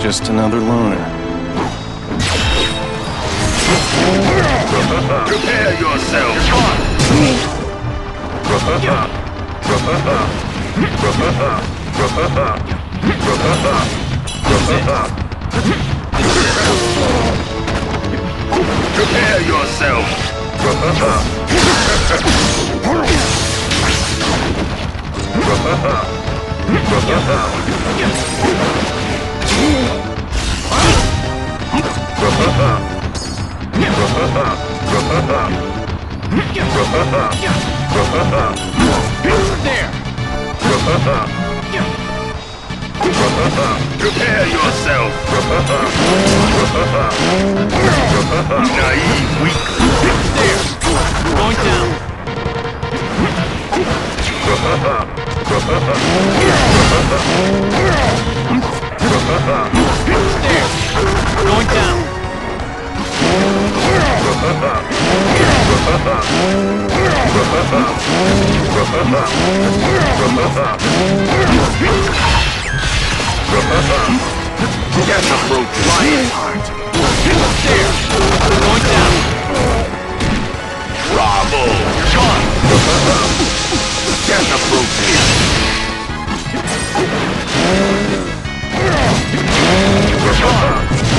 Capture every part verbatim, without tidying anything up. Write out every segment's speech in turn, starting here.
Just another loner. Prepare yourself! Prepare yourself! There! Prepare yourself! Naive weakling! There! Going down! There! Going down! Get the broken lion heart. There. Going down. Bravo. You're gone. Get the broken. You're gone.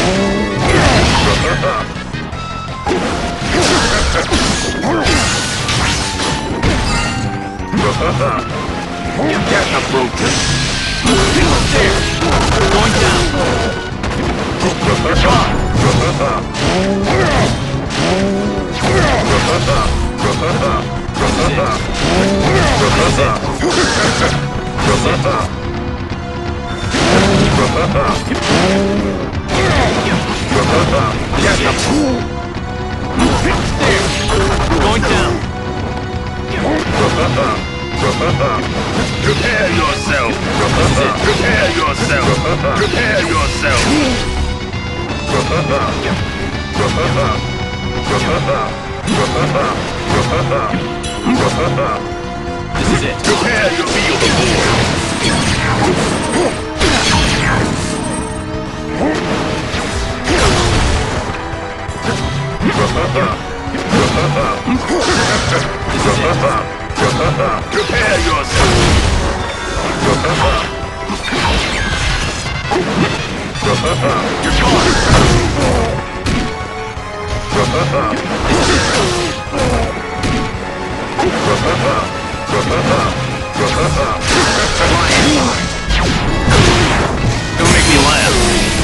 Get the broken. There! Going down! You're gone! Get the there! Going down! Prepare yourself! Prepare yourself! Prepare yourself! This is it. Prepare your feel the board. This is it. Prepare yourself! You're gone! Don't make me laugh.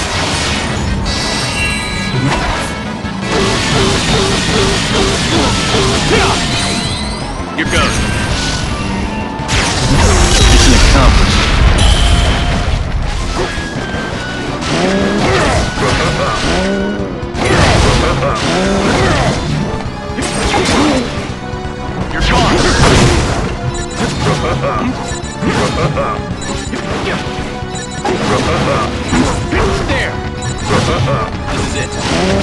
Here goes. Mission accomplished. You're gone. There. This is it.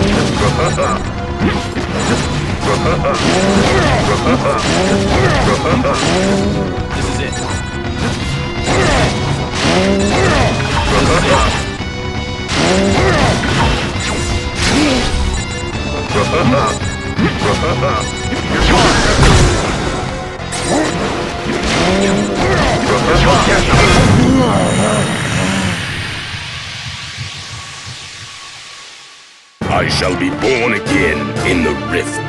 This is it. I shall be born again in the rift.